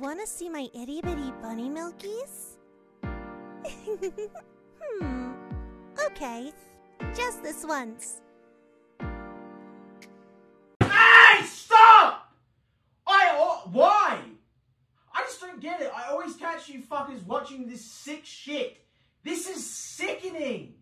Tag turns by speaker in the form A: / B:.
A: wanna see my itty-bitty bunny milkies? Okay. Just this once.
B: Hey, stop! Why? I just don't get it. I always catch you fuckers watching this sick shit. This is sickening.